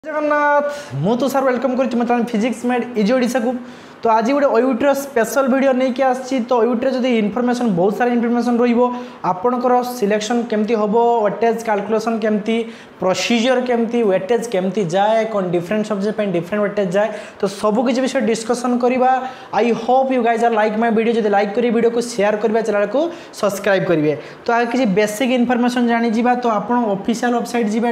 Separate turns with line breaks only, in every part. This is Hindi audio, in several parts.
जगन्नाथ मु तो सर वेलकम कर फिजिक्स मेड इजी ओडिशा को। तो आज गोटे ओयूटर स्पेशल वीडियो नहीं कि आसी। तो ओयूटर जब इनफॉरमेशन बहुत सारा इनफॉरमेशन रपर सिलेक्शन केमती हम वेटेज कैलकुलेशन केमती प्रोसीजर केमती वेटेज केमती जाए कौन डिफरेंट सब्जेक्ट डिफरेंट वेटेज जाए तो सब किसी विषय डिस्कसन करवा। I hope you guys are like my video. जब लाइक करेंगे वीडियो को शेयर करेंगे चैनल को सब्सक्राइब करेंगे। तो आगे किसी बेसिक इनफॉरमेशन जानी जा तो आप ऑफिशियल वेबसाइट जी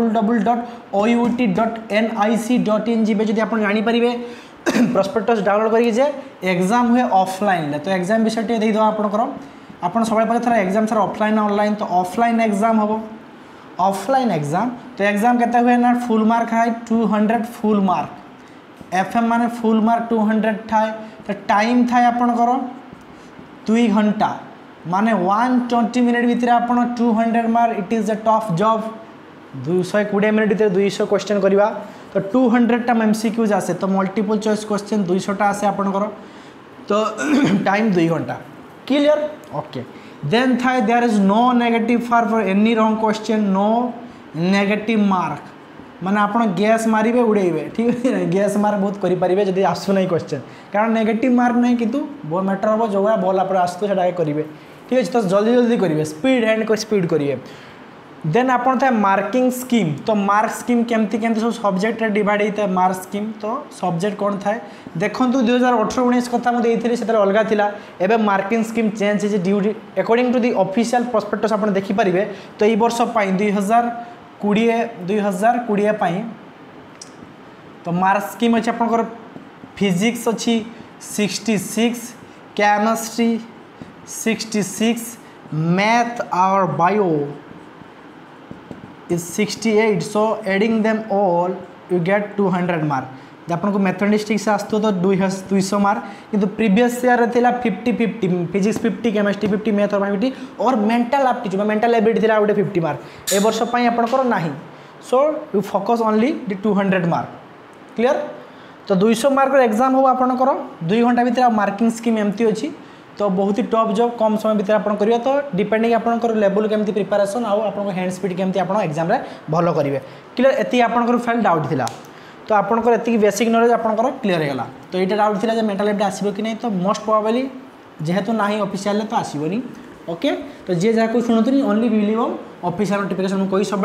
www.out.nic.in जी जब आप जानीपारे प्रस्पेक्टस डाउनलोड करेंगे एग्जाम हुए ऑफलाइन तो एग्जाम विषय टे देद आपंकर आप सब पाखे एग्जाम सर ऑफलाइन ऑनलाइन तो ऑफलाइन एग्जाम हम ऑफलाइन एग्जाम तो एग्जाम केते हुए ना फुल मार्क है 200 फुल मार्क एफएम माने फुल मार्क 200 थाए तो टाइम थाए आपंकर 2 घंटा माने 120 मिनट भितर आप 200 mark it is a tough job 220 minute भितर 200 क्वेश्चन करवा तो 200टा एमसीक्यूज आसे तो मल्टीपल चॉइस क्वेश्चन 200टा आसे आपनकर तो टाइम 2 घंटा क्लियर ओके। देन थाए there is no negative for any wrong question no negative mark माने आपन गैस मारिबे उड़ेइबे ठीक है गैस मार्क बहुत करि परिबे जदी आसु नै क्वेश्चन कारण नेगेटिव मार्क नै किंतु बो मैटर हो जो बोल आप आसु सेटा करिवे ठीक है तो जल्दी जल्दी करिवे स्पीड हैंड को स्पीड करिवे। देन आपन था मार्किंग स्कीम तो मार्क स्कीम केमती केमती सब सब्जेक्ट डिवाइड होता है मार्क स्कीम तो सब्जेक्ट कौन थाए देखो 2018-19 कथा मुझे से अलग थिला एवं मार्किंग स्कीम चेंज है due according to the official prospectus आप देखिपारे तो ये वर्ष 2020 तो मार्क स्कीम अच्छे आप फिजिक्स अच्छी 66 केमिस्ट्री 66 मैथ और bio is 68 so adding them all you get 200 mark जब आपको मैथमेटिक्स से आसतो तो 200 मार्क किंतु प्रीवियस ईयर थिला 50-50 फिजिक्स 50 केमिस्ट्री 50 मैथ और 50 और मेंटल एप्टीट्यूड मेंटल एबिलिटी थिला गोटे 50 मार्क ए वर्ष पई आपनकर नाही so you focus only the 200 mark clear. तो 200 मार्क एग्जाम हो आपनकर 2 घंटा भीतर मार्किंग स्कीम एमती अछि तो बहुत ही टफ जॉब कम समय भीतर आप करेंगे तो डिपेंडिंग आपंकर लेवल केमती प्रिपेरेसन आउ आप हैंड स्पीड केमती आप एग्जाम रे भल करेंगे क्लियर। एति आपंकर फेल डाउट थिला तो आपंकर एति बेसिक नॉलेज आपंकर क्लियर होगा तो ये डाउट थिला जे मेंटल एबिलिटी आसीबो कि नहीं तो मोस्ट प्रोबेबली जेहेतु ना ऑफिशियल तो आसीबोनी ओके। तो जे जहाँ को शुणुनी only believe on official notification कही सब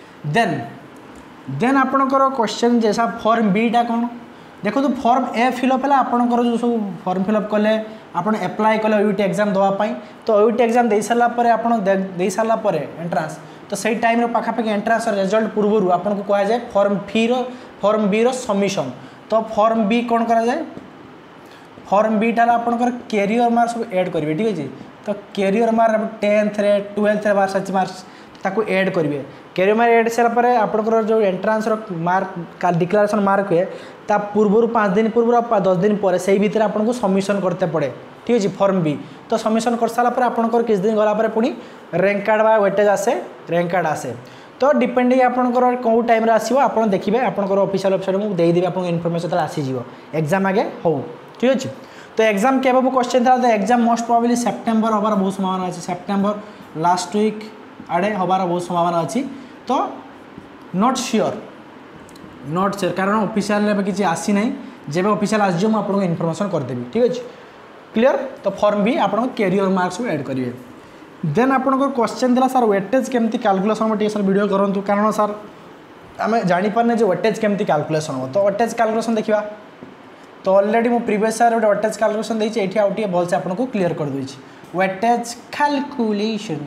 देन आपंकर क्वेश्चन जैसा फॉर्म बीटा कौन देखो तो फॉर्म ए फिलअप है आपंकर जो सब फॉर्म फिलअप कले आपन अप्लाई कले ओयूटी एग्जाम देवाई तो ओयूटी एग्जाम दे सारापर एंट्रांस तो सही टाइम पाखापाखि एंट्रांस रिजल्ट पूर्व आपन को कहा जाए फॉर्म बी रो सबमिशन तो फॉर्म बी कौन करा जाए फॉर्म बी टाला आपनकर कैरियर मार्क सब ऐड करेंगे ठीक है तो कैरियर मार्क 10th रे 12th रे मार्क्स मार्क्स ताको ऐड करेंगे कैरियर मार्क ऐड सारापर आपनकर जो एंट्रांस मार्क डिक्लेरेशन मार्क हुए ता पूर्व 5 दिन पूर्व 10 दिन पर से भीतर आपको सबमिशन करते पड़े ठीक है फॉर्म बी तो सबमिशन कर सारापर आपंकर किस दिन गलापर पुणी रैंक कार्ड बा वेटेज आसे रैंक कार्ड आसे तो डिपेंडिंग आपंकर कौ टाइम आसो आप देखिए आपंकर ऑफिशियल वेबसाइट में देदेवी आपको इनफॉरमेशन आसीज एग्जाम आगे हो ठीक अच्छे। तो एग्जाम के क्वेश्चन था तो एग्जाम मोस्ट प्रोबेबली सेप्टेम्बर हबार बहुत संभावना अच्छी सेप्टेम्बर लास्ट वीक आड़े हबार बहुत संभावना अच्छी तो नॉट श्योर कारण ऑफिशियल किसी आसी ना जब ऑफिशियल आस आपको इनफॉरमेशन करदेवी ठीक अच्छे क्लियर। तो फॉर्म भी आप कैरियर मार्क्स ऐड करेंगे। देन आपंकर क्वेश्चन था सर वेटेज केमती कैलकुलेशन टे सर वीडियो करूँ कारण सर आम जापारे जो वेटेज केमती कैलकुलेशन हो तो वेटेज कैलकुलेशन देखा तो ऑलरेडी मो प्रीवियस ईयर गोटे वेटेज कैलकुलेशन देती ये आउ टे भलसे आपको क्लीयर कर दूँ वेटेज कैलकुलेशन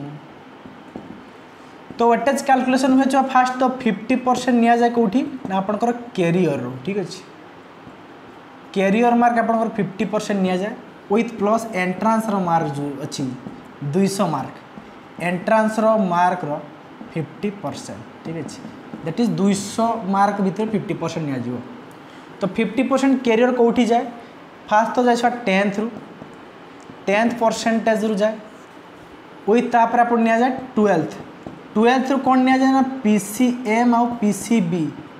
तो वेटेज कैलकुलेशन हुए फास्ट तो 50% नि जाए कौटी ना आपंकर कैरियर ठीक अच्छे कैरियर मार्क आपंकर 50% नि जाए विथ प्लस एंट्रांस मार्क जो अच्छी 200 मार्क एंट्रांस मार्क 50% ठीक अच्छे दैट इज 200 मार्क भीतर 50% नि तो 50% कैरियर कौटी जाए फास्ट तो जाए 10th परसेंटेज रू जाए विथ तापर आप नि जाए 12th रू कौन नि जाए ना PCM और PCB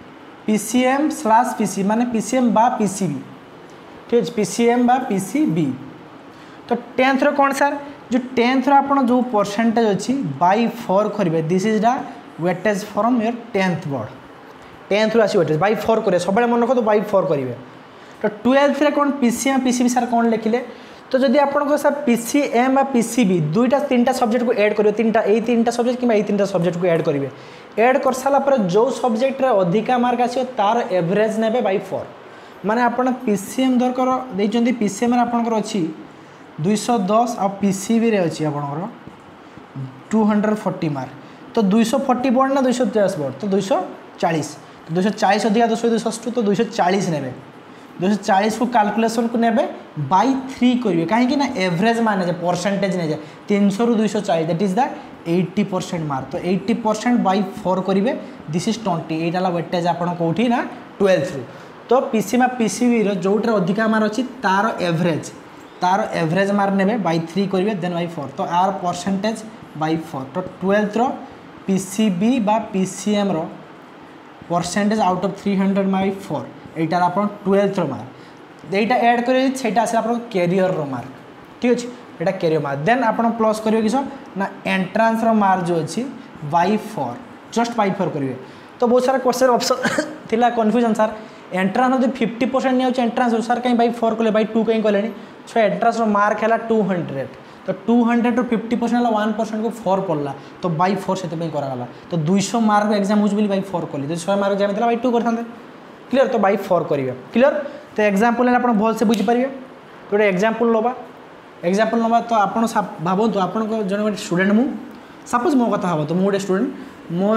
PCM/PC माने PCM बा PCB ठीक है PCM बा PCB तो 10th रो कौन सर जो 10th रो आपण जो परसेंटेज अच्छी by 4 करेंगे this is the weightage from your 10th board 10th आसी वेटेज बाई 4 करेंगे सब मन रखो तो बाई 4 करेंगे तो 12th कौन पीसीएम पीसीबी सार कौन लिखिले तो जदि आपको सर पीसीएम बा पीसीबी दुईटा तीन सब्जेक्ट को ऐड करेंगे तीन सब्जेक्ट कि तीन सब्जेक्ट को ऐड करेंगे ऐड कर सारापर जो सब्जेक्ट अधिका मार्क आसो तार एवरेज ने बाई 4 माने आप पीसीएम धरकर देखते पीसीएम आपंकर अच्छी 210 आ पीसीबी रे अच्छी आपंकर 240 मार्क तो 240 बोर्ड ना 250 बोर्ड तो 240 तो 240 अधिका 200 तो 240 ने 240 को कैलकुलेशन को नेबे बाई 3 करेंगे कहीं ना एवरेज माने परसेंटेज ने 300 रु 240 दैट इज द 80% मार्क तो 80% बाई 4 करेंगे दिस इज 20 यहाँ वेटेज आप कौटी ना 12th रु तो पीसीएम पीसीबी जोटे अधिका मार्क अच्छी तार एवरेज मार्क ने बाई 3 करेंगे देन बाई 4 तो आर परसेंटेज बाई 4 तो 12th रो पीसीबी बा पीसीएम रो परसेंटेज आउट ऑफ 300 बाई 4 यहाँ आप 12th रो मार्क यहाँ ऐड करेंगे आस कैरियर रो मार्क ठीक अच्छे यहाँ कैरियर मार्क देन आप प्लस करेंगे किस ना एंट्रांस रो मार्क जो अच्छी बाई 4 जस्ट बाई 4 करेंगे तो बहुत सारा क्वेश्चन ऑप्शन थिला कन्फ्यूजन सर एंट्रांस जो 50% नहीं एंट्रांस सर कहीं बाई 4 कले बाई 2 कहीं कले सो एंट्रांस रो मार्क है 200 तो 200 रो 50% है 1% को 4 पड़ला तो बाई 4 से कराला तो 200 मार्क एग्जाम हो बाई 4 कली तो 100 मार्क जमी बाई 2 करते क्लियर तो बाई 4 करेंगे क्लियर तो एग्जाम्पल आप भल से बुझीपारे गोटे एग्जाम्पल नवा तो आप भावतु आप जन गोटे स्टूडेंट मु सपोज मो कथा भावतु मुझे स्टूडेंट मोर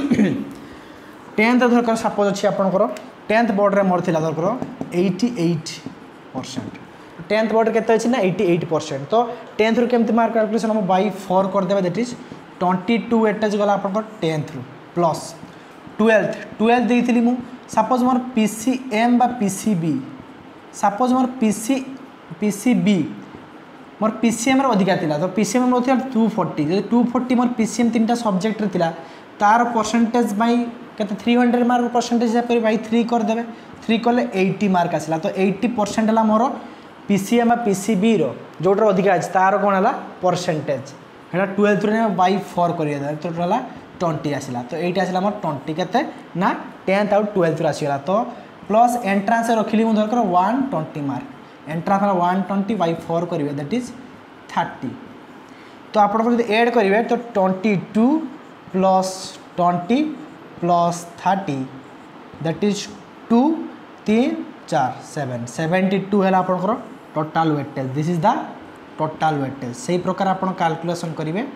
10th धरकर सपोज अच्छी आपंकर 10th बोर्ड में मोर थी धरकर 88% 10th बोर्ड के अच्छी ना 88% तो 10th रु केमती मार्क कैलकुलेशन हम बाई 4 करदे दैट इज 22 एटेज गला आप 10th रु प्लस 12th देती मु सपोज मोर पीसीएम बा पीसीबी सपोज मोर पीसीबी मोर पीसीएम अधिका थिला तो पीसीएम रो 240 जो 240 मोर पीसीएम 3टा सब्जेक्ट रे थिला तार परसेंटेज बाई केते 300 मार्क परसेंटेज हिसाब बाई 3 कर देबे 3 कले 80 मार्क आसला तो 80% हला मोर पीसीएम बा पीसीबी रो जोटर अधिका अछि तार कोन हला परसेंटेज हेला 12th रे बाई 4 करिया दे तो हला 20 आसला तो एटा आसला मोर 20 केते ना 10th आउट 12th रे आसीला तो प्लस एंट्रांस रखिली मु धरकर 120 मार्क एंट्रांस 120 बाई 4 करेंगे दैट इज 30 तो आप ऐड करेंगे तो 22 प्लस 20 प्लस 30 दैट इज 2 3 4 7 72 है आपंकर total weightage this is the total weightage से प्रकार आप कैलकुलेशन करेंगे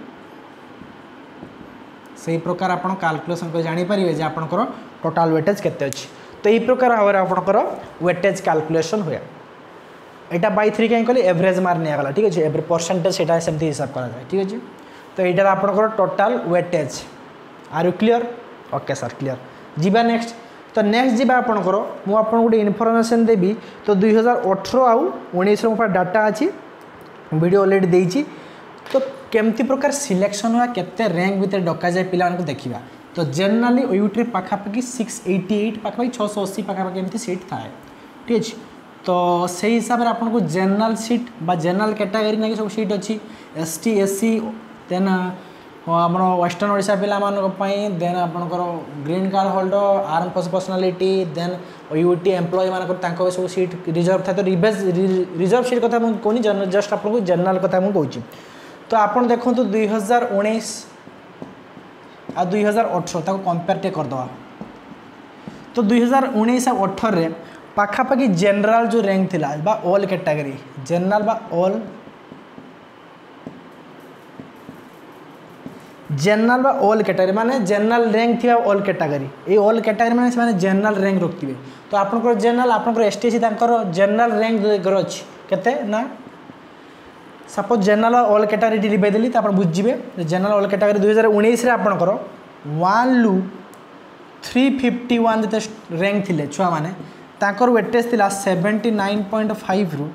से प्रकार आप कैलकुलेशन कर जानीपारे जे आपंकर टोटाल वेटेज केते अच्छी तो यही प्रकार भाव में आपंकर वेटेज कैलकुलेशन हुए यहाँ बाई 3 कहीं कहले एवरेज मार्क निगला ठीक अच्छे परसेंटेज से सेमती हिसाब करा जाए ठीक अच्छे तो यहाँ आपंकर total weightage are you clear okay sir clear जीवा नेक्स्ट तो नेक्स्ट जीवा आपंकर मुझे गोटे इनफर्मेशन देवी तो 2018 आउ 19 मो डाटा अच्छी वीडियो ऑलरेडी देती तो केमती प्रकार सिलेक्शन हुआ केते रैंक भितर डका जाए पिला देखा तो जेनराली ओयूटी पाखापाखि 688 पाखापाखि 680 पाखापाखि एमती सीट थाए ठीक अच्छे तो से हिसाब से आपको जेनराल सीट बा जेनराल कैटेगरी ना सब सीट अच्छी एसटी एससी देन आम वेस्टर्न ओडिशा पाई देन आपंकर green card holder arm force personality then UT employ मान सब सीट रिजर्व था तो रिजर्व सीट कथा कहनी जस्ट आपको जेनराल कथा मुझे तो आप देखो 2019 आ 2018 कंपेयर करदे तो 2019 आ 18 पाखापाखि जेनराल जो रैंक थिला बा ऑल कैटेगरी जेनराल बा ऑल कैटेगरी माने जेनराल रैंक थी ऑल कैटेगरी ये ऑल कैटेगरी माने से जेनराल रैंक रखिए तो आपनकर जेनराल आपनकर एसटीसी तांकर जेनराल रैंक अच्छी केते ना सपोज जेनराल ऑल कैटेगरी लिखे देली तो आप बुझे जेनराल ऑल कैटेगरी 2019 रे आपनकर 1 लु 351 जते रैंक थिले छुआ माने तांकर वेटेज थिला 79.5 रु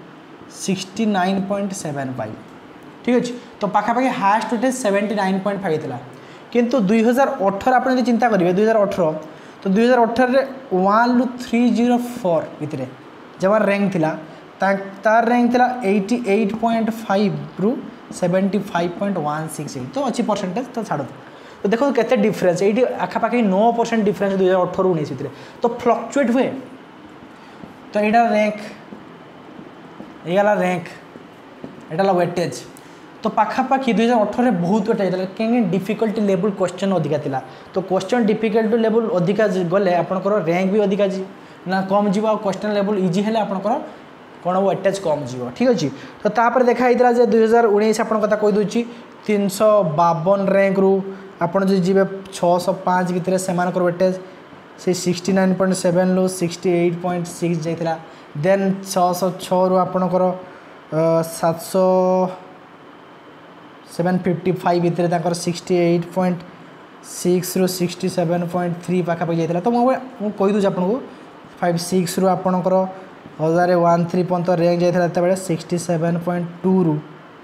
69.75 ठीक अच्छे तो पाखापाखि हाएस्ट वेटेज 79.5 थिला किंतु 2018 आप चिंता करेंगे 2018 तो 2018 रे 1 लु 304 भितर जब रैंक थिला तार रैंक थिला 88.5 रु 75.168 तो अच्छी परसेंटेज तो छाड़ तो देखो केते डिफरेंस ये आखापाखि 9% डिफरेंस 2018-19 भितर तो फ्लक्चुएट हुए तो यहाँ रैंक येगला रैंक यहाँ वेटेज तो पाखापाखि 2018 बहुत वेटेज कहीं डिफिकल्टी लेवल क्वेश्चन अधिका थिला तो क्वेश्चन डिफिकल्टी लेवल अधिका गले आपंकर रैंक भी अधिका ना कम जीव आ क्वेश्चन लेवल इजी है आपंकर कौन वेटेज कम जीव ठीक अच्छे तो तापर देखाई 2019 आप कथा कहीदे 352 रैंक रु आपड़ जो जी 605 भितर से वेटेज से 69.7 रु 68.6 जाइला देन 606 रु आपणकर 755 भितर 68.6 रु 67.3 पाखापाखि जाइला तो मुझे कहीदे आपको 56 रु आपणकर 1013 पर्यंत रैंक जाइला 67.2 रु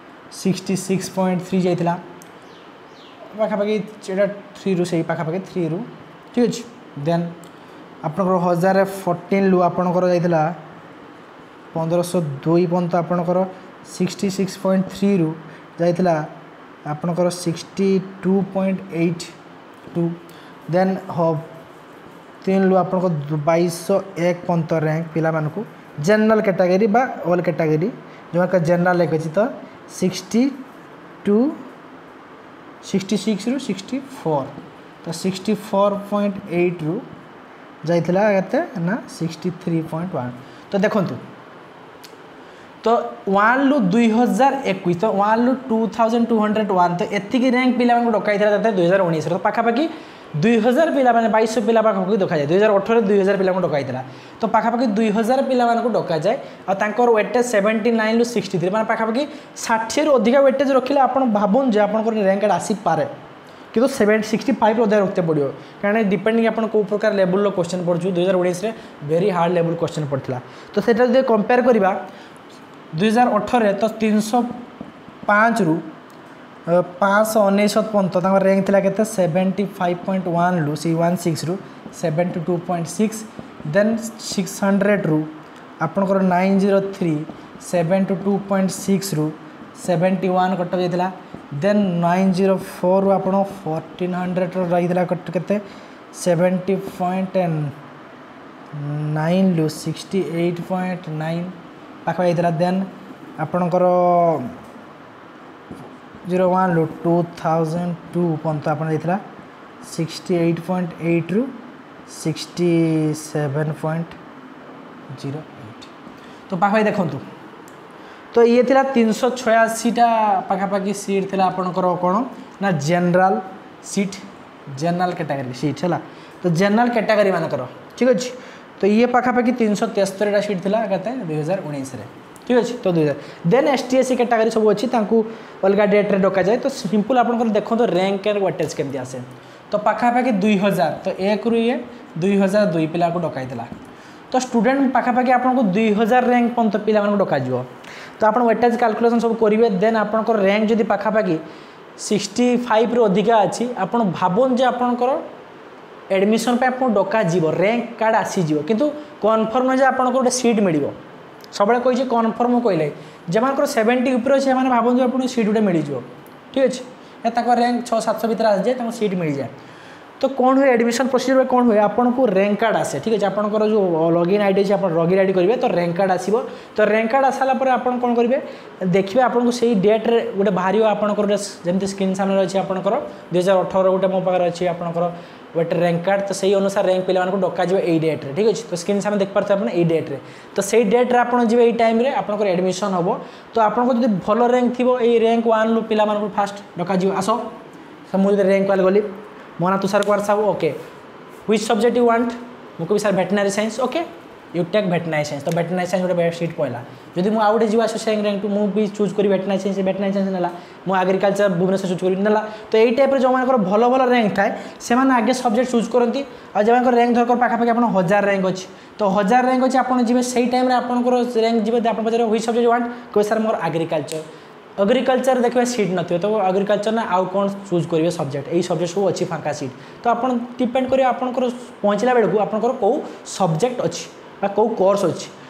66.3 जाइला पाखापाखि 3 रु से पाखापाखि 3 रु ठीक अच्छे देन आपणकर 1014 रु आपणकर जाइला 1502 पर्यंत आपणकर 66.3 रु जाइला आपणकर 62.82 देन 3 रु आपणकर 2201 पर्यंत रैंक पिला मानकु जनरल कैटेगरी बा ऑल कैटेगरी जो जनरल रैंक अच्छी तो 66 रु 64 तो 64.8 रु जाइला ना 63.1 तो देखो तो 1 रु 2021 तो 1 रु 2201 तो एतिक रैंक पिला डकाई 2019 तो पाखापाखि 2000 पिला 2200 पिला पाखापाखि डका जाए 2018 2000 पिला डकाई तो पाखापाखि 2000 पिला डका जाए और वेटेज 79 रु 63 मैं पाखापाखि 60 रु अधिक वेटेज रखिले आप भावुन जे आप रैंक आसी पारे कि 65 रु अधिक रखते पड़ो कारण डिपेंडिंग आप कौ प्रकार लेवल क्वेश्चन पढ़ु 2019 में वेरी हार्ड लेवल क्वेश्चन पड़ता तो सेटा जो कंपेयर करवा 2018 तो 305 रु 519 पर्यंत रैंक थी के 75.1 रु 16 रु 72.6 देन 600 रु आपणकर 903 72.6 रु 71 कट जाता देन 904 रु आप 1400 रही के 70.9 रु 68.9 पाखा जाता देन आपणकर 01 रु 2002 पर्यंत आप 68.8 रु 67.08 तो पाखा देखूँ तो ये थिला 386टा पाखापाखि सीट थिला आपणकर कौन ना general seat general category seat है तो जनरल कैटेगरी मानकर ठीक अच्छे तो ये पाखापाखि 373टा सीट थिला कहते 2019 ठीक अच्छे तो 2000 देन ST/SC कैटेगरी सब अच्छी अलग डेट्रे डका जाए तो सिंपल आप देखो तो रैंक एंड वेटेज केमती आसे तो पाखापाखि 2000 तो 1 रु ये 2002 पिला को डकाई तो स्टूडेंट पाखापाखि आपको 2000 रैंक पर्यंत पिला डक तो आप वेटेज कैलकुलेशन सब करेंगे देन आपंकर रैंक जदि पाखापाखि 65 रु अधिका अच्छी आप भावन जे आपंकर एडमिशन पे आप डका रैंक कार्ड आसीज किंतु कन्फर्म जे आपको गोटे सीट मिल सब कही कन्फर्म कहले जमानकर 70 ऊपर अच्छे भावुँ जो आपको सीट गोटे मिल ठीक अच्छे रैंक 600-700 भर आसी जाए सीट मिल जाए तो कौन हुए एडमिशन प्रोसीजर कौन हुए आपको रैंक कार्ड आसे ठीक है आपंकर जो लॉगिन आईडी अच्छे आप लॉगिन आईडी करेंगे तो रैंक कार्ड आसो तो रैंक कार्ड आसाला आप कौन करेंगे देखिए आपको से डेट्रे गोटे बाहर आपंकर जमी स्क्रीन सामने अच्छे आपंकर 2018 गोटे मो पाखे अच्छे आपंकर गोटे रैंक कार्ड तो सही अनुसार रैंक पिला डक यही डेट्रे ठीक अच्छे तो स्क्रीन सामने देखिए आप यही डेट्रे तो सही डेट्रे आप जी यही टाइम आपंकर एडमिशन हम तो आपको जो भल रैंक थी ये रैंक 1 रु पिला फास्ट डक आस तो मुझे रैंक वाले गली मो ना Tushar Kumar Sahu okay which subject you want मुझे sir veterinary science okay you take veterinary science तो वेटनरी साइंस गोटे सीट पड़ा जदि मुझे आउटे जीवा सेकेंड रैंक मुझे चूज करी वेटनरी साइंस ना मुझे एग्रीकल्चर भुवनेश्वर चूज करी ना तो यही टाइप जो मान भल भल रैंक थाए से आगे सब्जेक्ट चूज करती और जब रैंक धरकर पाखापाखि आप 1000 रैंक अच्छी तो 1000 रैंक अच्छे आप जी से टाइम आपंकर रैंक जी आप पचारे व्हिच सब्जेक्ट वांट कहे सर मोर एग्रीकल्चर देखिए सीट न तो एग्रीकल्चर ना आउ कौन चूज करेंगे सब्जेक्ट यही सब्जेक्ट सब अच्छी फाँका सीट तो आप डिपेंड करेंगे आपंकर पहुँचला बेलू आपंकर कौ सब्जेक्ट अच्छी कौ कोर्स अच्छी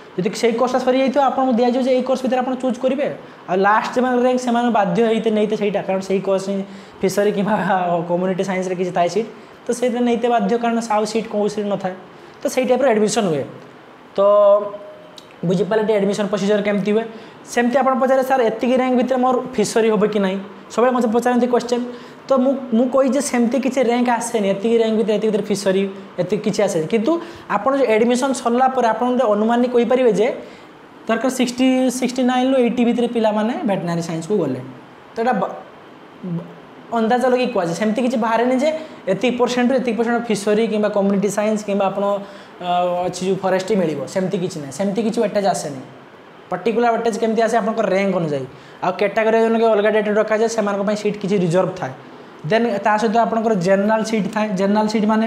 जदि से कोर्सटा सरी जाइए आपको दि जाए ये कोर्स भितर आप चूज करेंगे आ लास्ट जो रैंक से बाध्य होते नहीं सहीटा कारण से कोर्स फिशरी कि कम्युनिटी साइंस किसी थाए सीट तो से नहीं बाध्य कारण साउ सीट कौन सीट न था तो सही टाइप एडमिशन हुए तो बुझीपारे एडमिशन प्रोसीजर केमती हुए सेमती आप पचारे सार एति रैंक भितर मोर फिशरी हम कि ना सब मत पचारती क्वेश्चन तो मुझे सेमती किसी रैंक आसेनि एति रैंक भितर एति फिशरी एति किसी आसे किंतु आपन जो एडमिशन सरला पर आप अनुमान कहींपारे जे दरकार 69 ରୁ 80 भितर पिला माने वेटनरी साइंस को गले तो अंदाज लगे कहुए सेमती किसी बाहर जे एति परसेंट फिशरी कि कम्युनिटी साइंस कि अच्छी जो फरेस्ट मिल सेमती किसी ना सेमती किसी वेटेज आसेनि पर्टिकुलर वेटेज केमती आसे आप रैंक अनुसार आ कैटेगरी अलग डेट रखा जाए से सीट किसी रिजर्व थाए देन ता सहित आपंकर जनरल सीट थाए जनरल सीट माने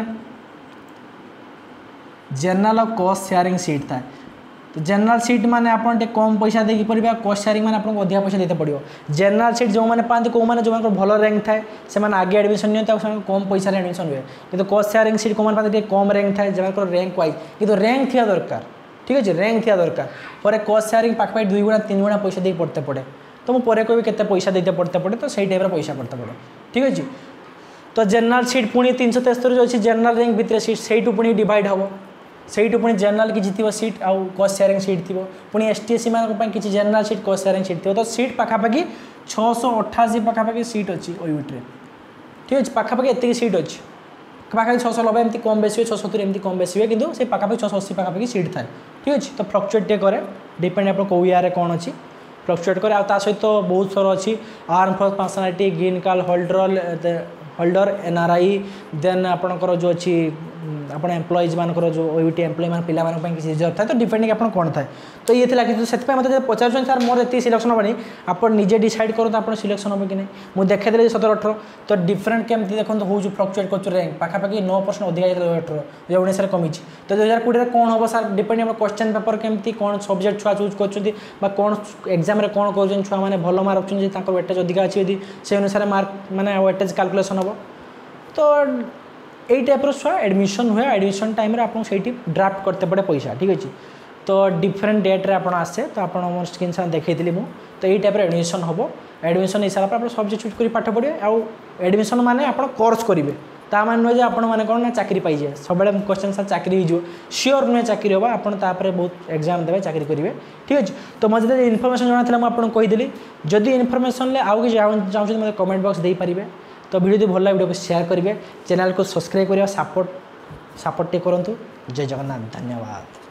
जनरल कॉस्ट शेयरिंग सीट थाए तो जनरल सीट माने आपन कम पैसा देकी पड़े कॉस्ट शेयरिंग माने आपको अधिक पैसा देते पड़ो जनरल सीट जो मैंने पाते कौ मैंने जो भल रैंक थाए से आगे एडमिशन नहीं कम पैसा एडमिशन हुए कि कॉस्ट शेयरिंग सीट कौन पाते कम रैंक थाए जो रैंक वाइज कि रैंक थी दरकार ठीक अच्छे रैंक थी दरकार पर कॉस्ट शेयरिंग पाखापाखि 2 गुणा 3 गुणा पैसा देके पड़ते पड़े तो मुझे कहबी केते पैसा देते पड़ते पड़े तो सही टाइप पैसा पड़ते पड़े ठीक अच्छे तो जनरल सीट पुणी 373 जो अच्छी जनरल रैंक भितर सीट से पुणी डिवाइड हम से पुणी जनरल किसी थी सीट आउ कॉस्ट शेयरिंग सीट थी पुणी एसटी एससी मान किसी general seat cost sharing seat थी तो सीट पाखापाखि 688 पाखापाखि सीट अच्छी ओयूट्रे ठीक अच्छे पाखापाखि एतिक सीट अच्छी पाखापाखि 690 एमती कम बेसी हुए 670 एमती कम बेसी हुए किंतु से पाखापाखि 680 पाखापाखि सीट थाए ठीक अच्छे तो फ्लक्चुएट टे करे डिपेंड आप कौ ईयर कौन अच्छी फ्लक्चुएट करे आ सहित बहुत सारा अच्छी arm force personality green card holder NRI then आपंकर जो अच्छी आप एम्प्लॉइज मानकर जो ओयूटी एम्प्लॉय मान पिला किसी रिजर्व था तो डिपेंडिंग आप कौन था तो ये थी कि से मतलब पचार सार मोर ये सिलेक्शन हेनी आप निजे डिसाइड करो आप सिलेक्शन हम कि नहीं मुझे देखी 17-18 तो डिफरेंट केमती देखो हो फ्लक्चुएट कर रैंक पाखापाखि 9% अधिक 2018 19 कमी तो 2020 कौन हम सार डिपेंड आप क्वेश्चन पेपर केमती कौन सब्जेक्ट छुआ चूज कर कौन एग्जाम कौन कर छुआ मैंने भल मार्क रखुच्च वेटेज अधिक अच्छी से अनुसार मार्क मैंने वेटेज कैलकुलेसन हम तो यही टाइप छुआ एडमिशन हुए एडमिशन टाइम आप ड्राफ्ट करते पड़े पैसा ठीक अच्छे तो डिफरेंट डेट्रे आप आसे तो आप स्क्रीन शॉट देखी मुझे तो यही टाइप एडमिशन हम एडमिशन हो सारा आप सब्जेक्ट चूज कर पाठ पढ़े आउ एडमिशन माने आप कोर्स करेंगे ता मान नुहे आपण मैंने कौन ना चाकरी पाइजे सब क्वेश्चन सर चाकरी हो सियोर नुहे चाकरी हम आपड़ बहुत एग्जाम देवे चाकरी करेंगे ठीक अच्छे तो मुझे इनफर्मेशन जाना मुझे कहीदेली जदि इनफर्मेशन आउ कि चाहते मतलब कमेंट बॉक्स दे पारे तो वीडियो भल वीडियो को शेयर करेंगे चैनल को सब्सक्राइब करेंगे सपोर्ट टे करूँ जय जगन्नाथ धन्यवाद।